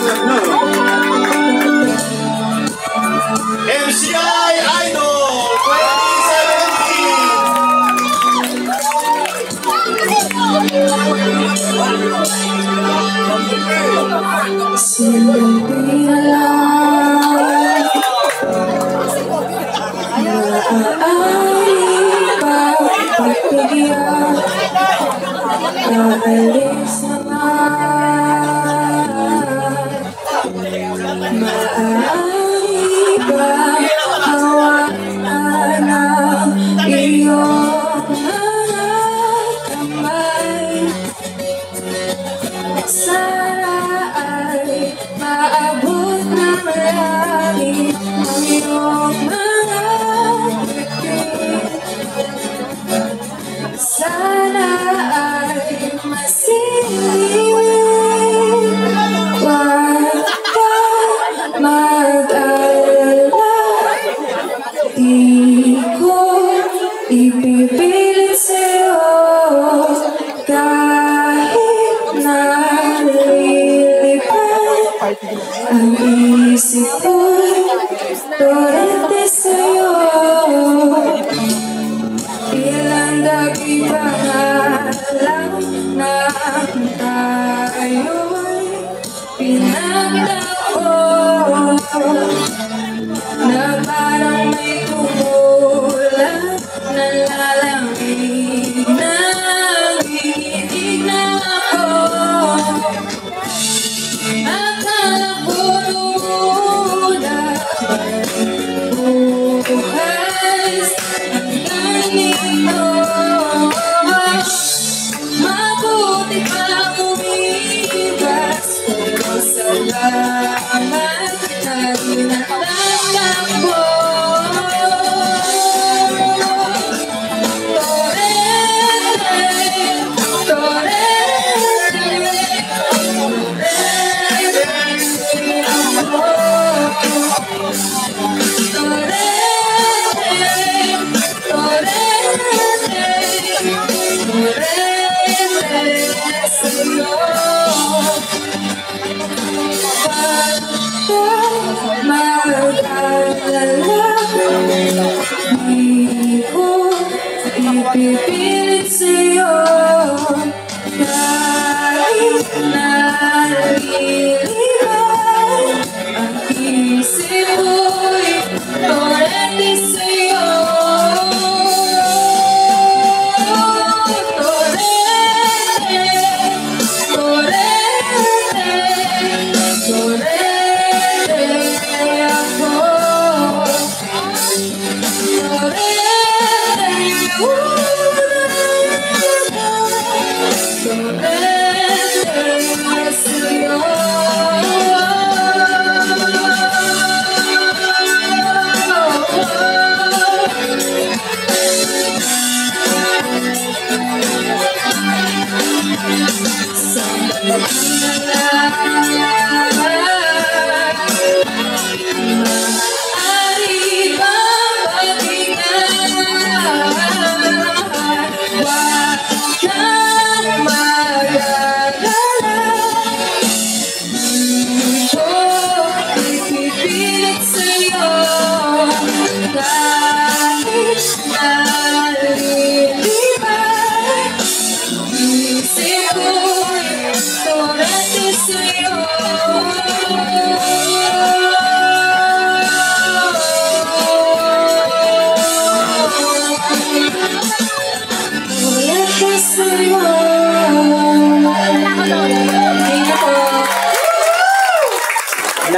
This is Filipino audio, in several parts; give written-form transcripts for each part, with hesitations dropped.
MCI Idol 2017. Sinabi lang maaari pa pagbigyan, aalis naman. Maaari ba hawakan ang iyong mga kamay? Sana ay maabot na marami ang iyong mga bibig. Sana ay masiling, wag ka mag-alala. Di ko ipipilit sa'yo kahit nalilipad ang isip ko'y torente sa'yo. Ilang gabi pa nga lang na tayo'y pinagtako, na parang may tumulan, nalalamig, nanginginig na ako. Akala ko muna bukas hanggang dito. Mabuti pa umigas, pero salamat na dinatanggang mo. Di ko ipipilit sa'yo kahit nalilibad ang isip ko'y torente sa'yo.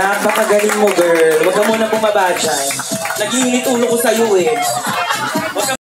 Napakagaling mo, girl. Huwag ka muna bumaba dyan. Nag-iinit ulo ko sa'yo eh.